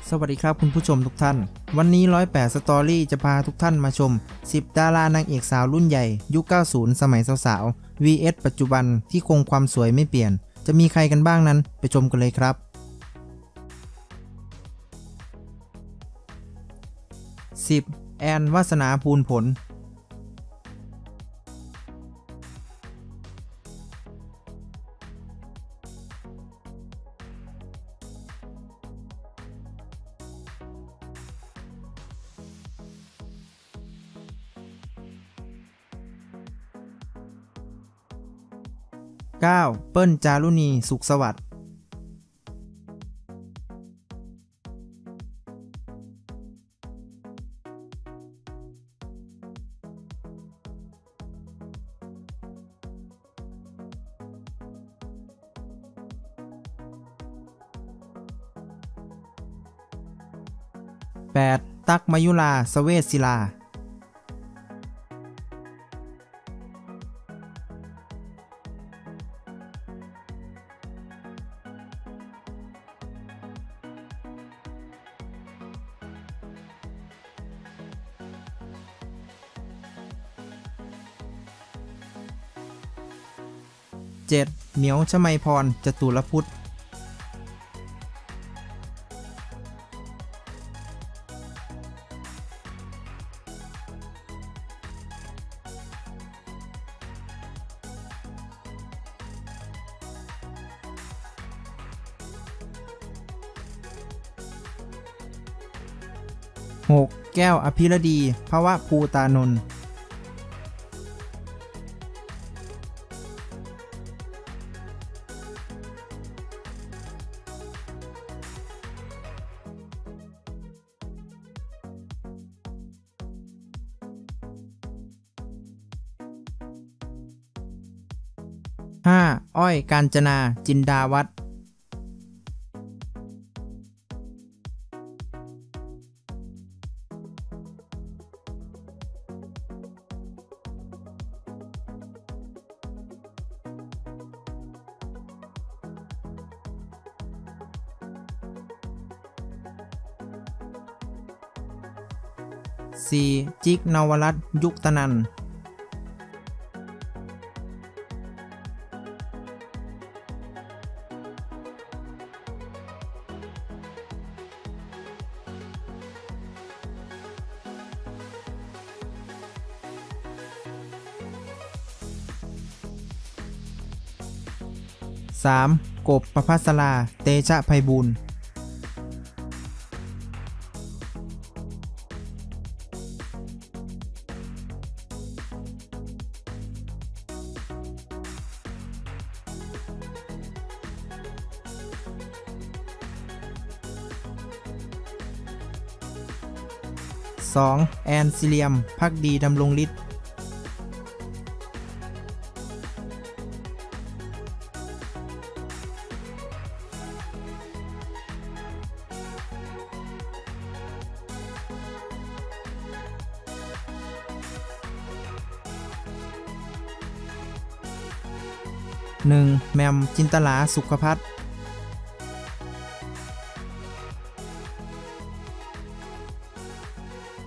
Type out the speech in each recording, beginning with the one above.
สวัสดีครับคุณผู้ชมทุกท่านวันนี้108สตอรี่จะพาทุกท่านมาชม10ดารานางเอกสาวรุ่นใหญ่ยุค90สมัยสาวๆ vs ปัจจุบันที่คงความสวยไม่เปลี่ยนจะมีใครกันบ้างนั้นไปชมกันเลยครับ10แอนวาสนาภูลผล9เปิ้ลจารุณีสุขสวัสดิ์8ตั๊กมายุราเสเวสศิลา7เหมียวชมัยพรจตุรพุทธ6แก้วอภิรดีภวภูตานนท์5อ้อยกาญจนาจินดาวัฒน์4จิ๊กนวรัตน์ยุคตนันท์3กบประภัสราเตชะไพบูลย์2แอนซิเลียมภักดีดำรงฤทธิ์1แมมจินตลาสุขภัทร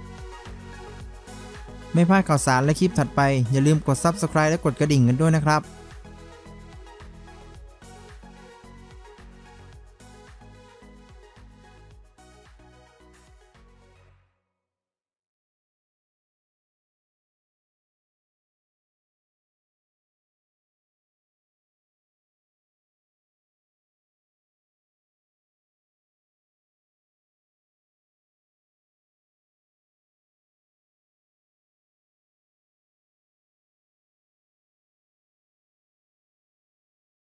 ไม่พลาดข่าวสารและคลิปถัดไปอย่าลืมกด Subscribe และกดกระดิ่งกันด้วยนะครับ